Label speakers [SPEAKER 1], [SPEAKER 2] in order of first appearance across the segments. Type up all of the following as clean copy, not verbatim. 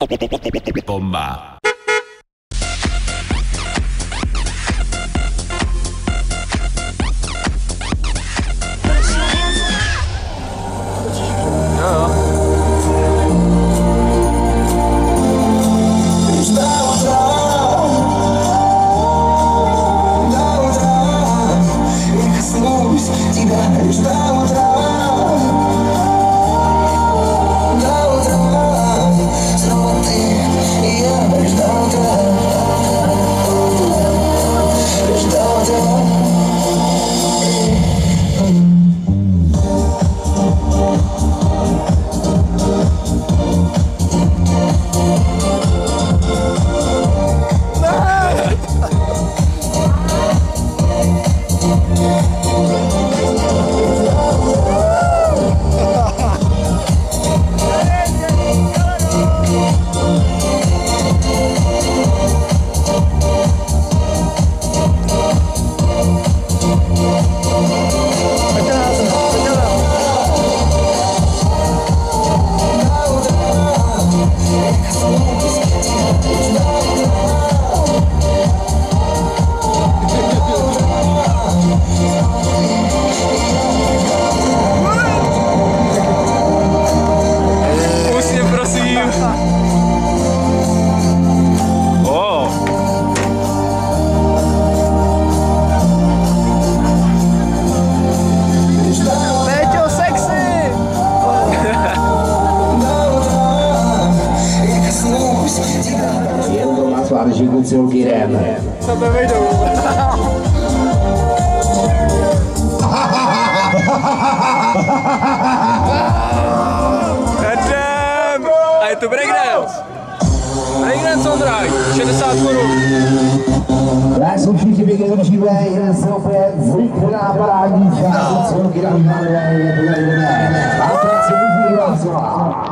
[SPEAKER 1] Bomba.
[SPEAKER 2] Sebe vejdou.
[SPEAKER 3] Hedem! A je tu breakdance. Breakdance Ondrák, 60 korun.
[SPEAKER 4] Tak jsou všichni pěkně živé, jeden se opět zrychlená parádní fáze, co roky nám malé, je to nejde. A teď se můžu hlasovat.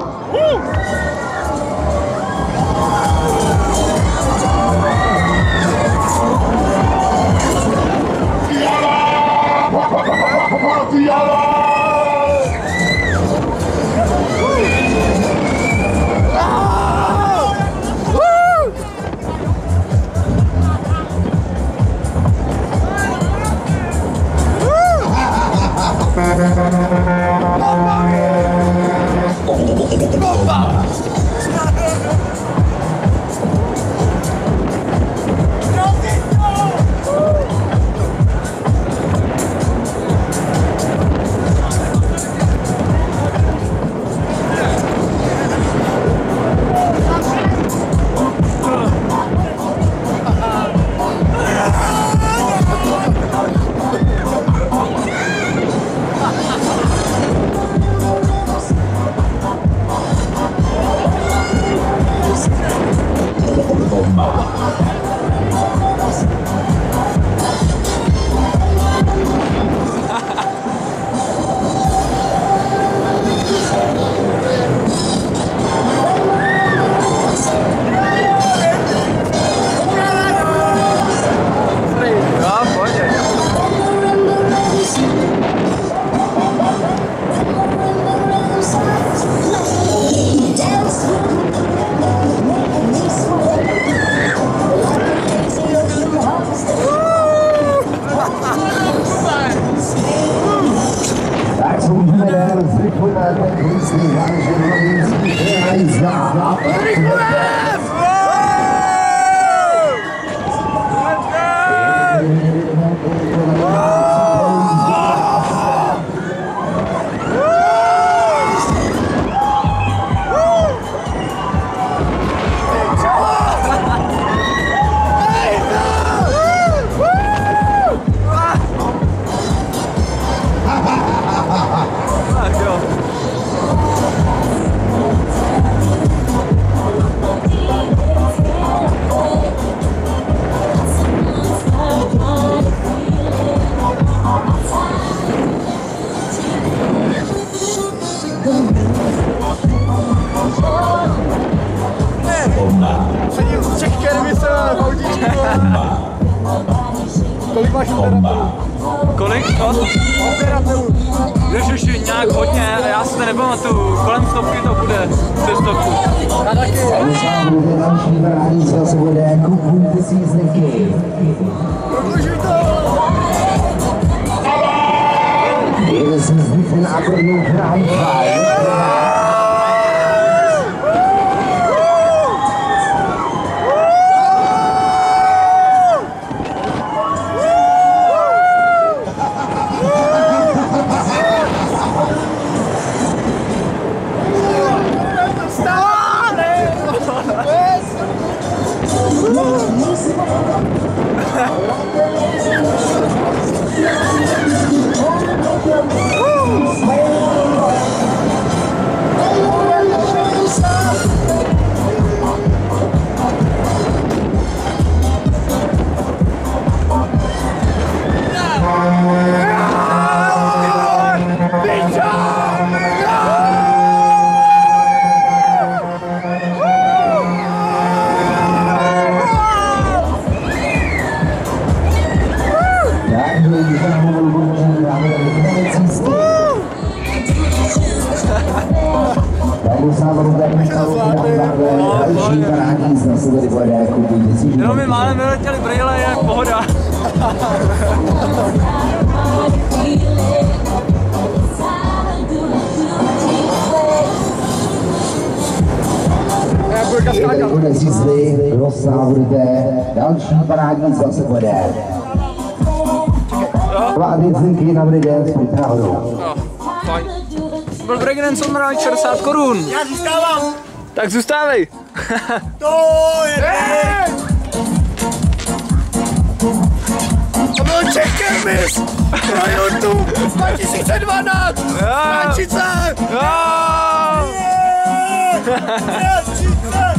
[SPEAKER 2] Sedím z Čech Kervise v autíčku. Kolik máš operátorů?
[SPEAKER 3] Kolik?
[SPEAKER 2] Operátorů.
[SPEAKER 3] Ježiši, nějak hodně, a já si to nepamatuju. Kolem 100 to bude, přes 100.
[SPEAKER 2] Já taky.
[SPEAKER 4] Další parádní zase bude kupujte si jízdenky.
[SPEAKER 2] Prodlužuj to!
[SPEAKER 4] Jede se zbytný na akordeon králíka.
[SPEAKER 3] Jenom mi málem vyletěli brýle, je pohoda.
[SPEAKER 4] Bude zízli, rozsávrte, další parádní zase bude. Dva jízdenky na breakdance, pojďte nahoru.
[SPEAKER 3] Fajn. Byl breakdance on ride 60 korun.
[SPEAKER 2] Já zůstávám.
[SPEAKER 3] Tak zůstávej.
[SPEAKER 2] To je to byl Chicken Miss na YouTube 2012. Frančice. 30.